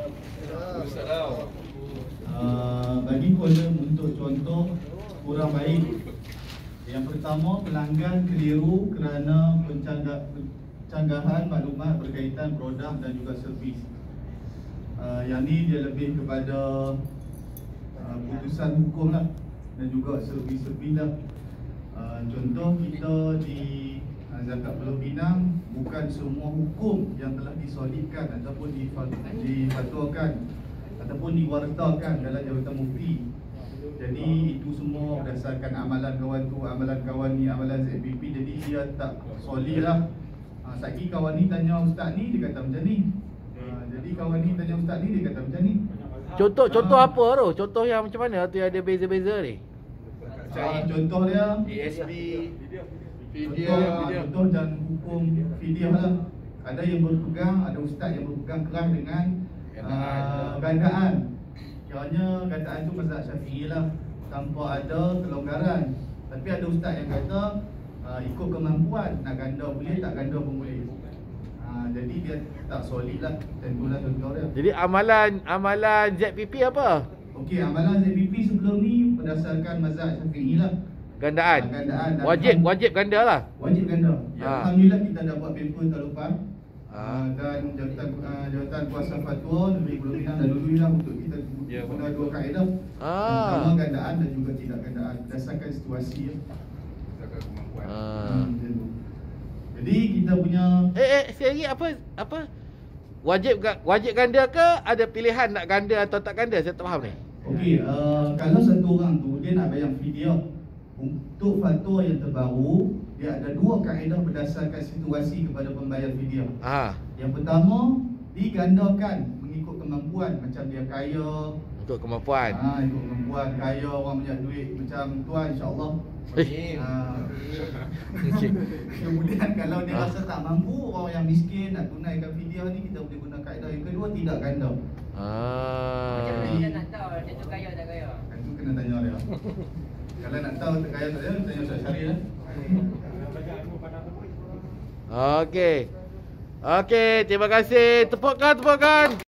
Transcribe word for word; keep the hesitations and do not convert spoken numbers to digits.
Uh, bagi kolom untuk contoh kurang baik. Yang pertama, pelanggan keliru kerana pencanggah, pencanggahan maklumat berkaitan produk dan juga servis. Uh, yang ni dia lebih kepada uh, putusan hukum lah dan juga servis-servis lah. Uh, contoh kita di uh, Zakat Pulau Pinang, bukan semua hukum yang telah disolidkan ataupun difatwakan ataupun diwartakan dalam jawatan mufti. Jadi itu semua berdasarkan amalan kawan tu, amalan kawan ni, amalan Z B P. Jadi dia tak solid lah. ha, Sagi kawan ni tanya ustaz ni, dia kata macam ni. ha, Jadi kawan ni tanya ustaz ni, dia kata macam ni. Contoh contoh ha. apa tu? Contoh yang macam mana tu yang ada beza-beza ni? ha, Contoh dia E S B, Contoh, ha, contoh dan hukum fidyah lah. Ada yang berpegang, ada ustaz yang berpegang keras dengan uh, gandaan. Kiranya gandaan tu mazhab Syafi'i lah, tanpa ada kelonggaran. Tapi ada ustaz yang kata uh, ikut kemampuan, nak ganda boleh, tak ganda pun boleh. uh, Jadi dia tak solid lah. Dan itulah contoh dia. Jadi amalan amalan Z P P apa? Okey, amalan Z B P sebelum ni berdasarkan mazhab Syafi'i lah. Gandaan. uh, Gandaan. Wajib wajib ganda lah. Wajib ganda. Ya, ha. Alhamdulillah kita dah buat paper tahun lepas. ha. Uh, dan jawatan uh, jawatan kuasa fatwa Negeri Pulau Pinang dah lalui lah untuk kita ya, guna dua kaedah. Ah. Pertama gandaan dan juga tidak gandaan berdasarkan situasi ya. Berdasarkan kemampuan. Ah. Hmm, macam tu. Jadi kita punya Eh eh sekali apa apa? Wajib wajib ganda ke ada pilihan nak ganda atau tak ganda? Saya tak faham ni. okey, uh, kalau satu orang tu dia nak bayar fidyah untuk fatwa yang terbaru, dia ada dua kaedah berdasarkan situasi kepada pembayar fidyah. Ah. Yang pertama, digandakan mengikut kemampuan, macam dia kaya. Untuk kemampuan. Ah, ikut kemampuan, kaya, orang banyak duit macam tuan, insya-Allah. Eh. Ah. Okey. Kemudian kalau dia Ah. rasa tak mampu, orang yang miskin nak tunaikan fidyah ni, kita boleh guna kaedah yang kedua, tidak ganda. Ah. Macam mana kita nak tahu dia tu kaya tak kaya? Itu kena tanya dia. Kalau nak tahu tak kaya tak kaya, tanya Ustaz Syaril lah. Okey. Okey, terima kasih. Tepukkan, tepukkan.